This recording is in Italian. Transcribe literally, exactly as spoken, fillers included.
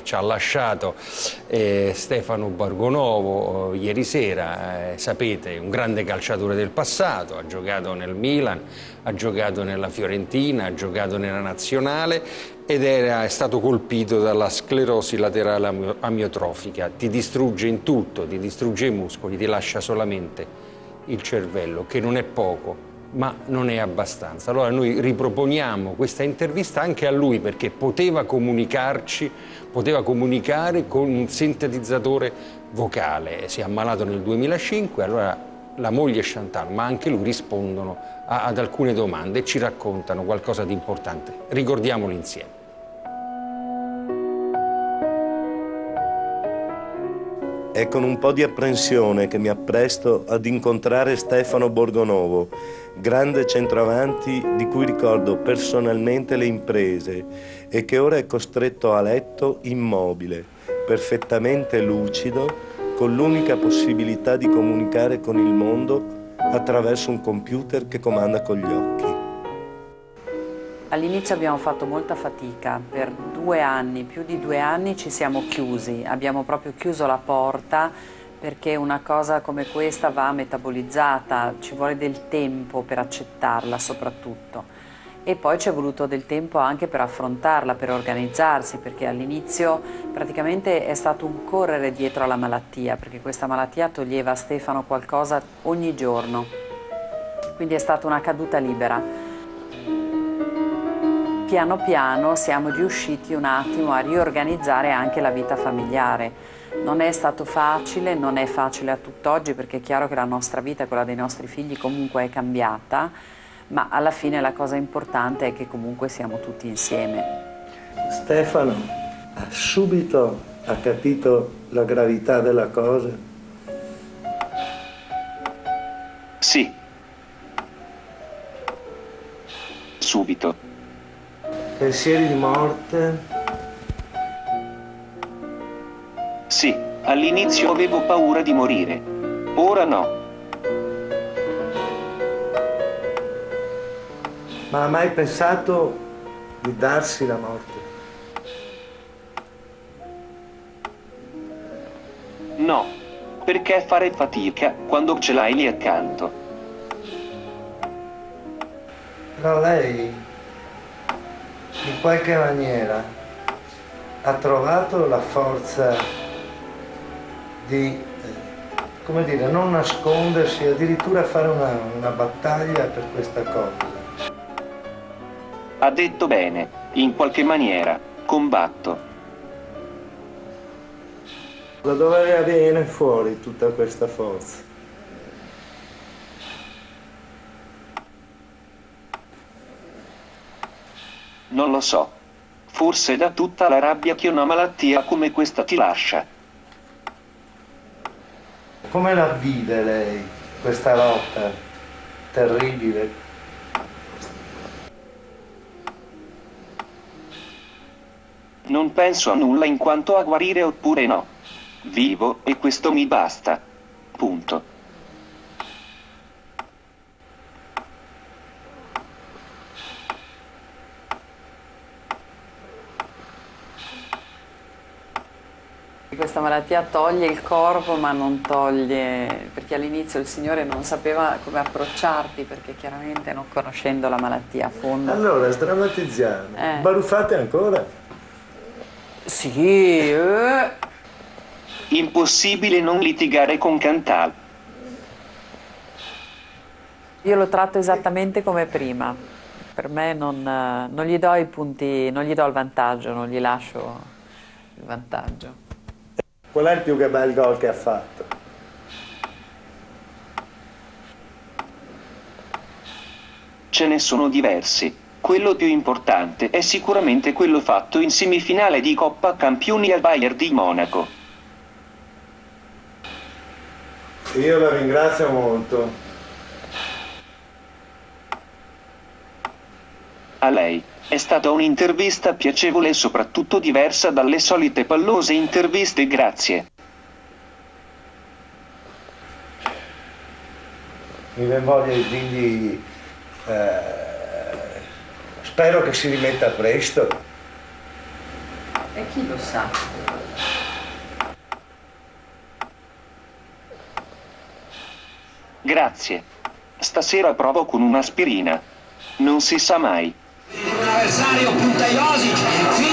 ci ha lasciato eh, Stefano Borgonovo eh, ieri sera, eh, sapete, un grande calciatore del passato, ha giocato nel Milan, ha giocato nella Fiorentina, ha giocato nella Nazionale ed era, è stato colpito dalla sclerosi laterale amiotrofica. Ti distrugge in tutto, ti distrugge i muscoli, ti lascia solamente il cervello, che non è poco, ma non è abbastanza. Allora noi riproponiamo questa intervista anche a lui perché poteva comunicarci, poteva comunicare con un sintetizzatore vocale. Si è ammalato nel duemilacinque, allora la moglie Chantal, ma anche lui rispondono a, ad alcune domande e ci raccontano qualcosa di importante. Ricordiamolo insieme. È con un po' di apprensione che mi appresto ad incontrare Stefano Borgonovo, grande centravanti di cui ricordo personalmente le imprese e che ora è costretto a letto immobile, perfettamente lucido, con l'unica possibilità di comunicare con il mondo attraverso un computer che comanda con gli occhi. All'inizio abbiamo fatto molta fatica, per due anni, più di due anni ci siamo chiusi, abbiamo proprio chiuso la porta perché una cosa come questa va metabolizzata, ci vuole del tempo per accettarla soprattutto e poi ci è voluto del tempo anche per affrontarla, per organizzarsi, perché all'inizio praticamente è stato un correre dietro alla malattia, perché questa malattia toglieva a Stefano qualcosa ogni giorno, quindi è stata una caduta libera. Piano piano siamo riusciti un attimo a riorganizzare anche la vita familiare. Non è stato facile, non è facile a tutt'oggi perché è chiaro che la nostra vita, quella dei nostri figli comunque è cambiata, ma alla fine la cosa importante è che comunque siamo tutti insieme. Stefano ha subito ha capito la gravità della cosa? Sì. Subito. Pensieri di morte? Sì, all'inizio avevo paura di morire. Ora no. Ma ha mai pensato di darsi la morte? No, perché fare fatica quando ce l'hai lì accanto? Però lei, in qualche maniera, ha trovato la forza di, eh, come dire, non nascondersi, addirittura fare una, una battaglia per questa cosa. Ha detto bene, in qualche maniera, combatto. Da dove viene fuori tutta questa forza? Non lo so. Forse da tutta la rabbia che una malattia come questa ti lascia. Come la vive lei, questa lotta terribile? Non penso a nulla in quanto a guarire oppure no. Vivo e questo mi basta. Punto. Questa malattia toglie il corpo ma non toglie, perché all'inizio il Signore non sapeva come approcciarti, perché chiaramente non conoscendo la malattia a fondo. Allora, sdrammatizziamo. Eh. Baruffate ancora? Sì, eh. Impossibile non litigare con Chantal. Io lo tratto esattamente come prima. Per me non, non gli do i punti, non gli do il vantaggio, non gli lascio il vantaggio. Qual è il più che bel gol che ha fatto? Ce ne sono diversi. Quello più importante è sicuramente quello fatto in semifinale di Coppa Campioni al Bayern di Monaco. Io la ringrazio molto. A lei. È stata un'intervista piacevole e soprattutto diversa dalle solite pallose interviste, grazie. Mi viene voglia di dirgli, eh, spero che si rimetta presto. E chi lo sa? Grazie. Stasera provo con un'aspirina. Non si sa mai. Un avversario punta Josic,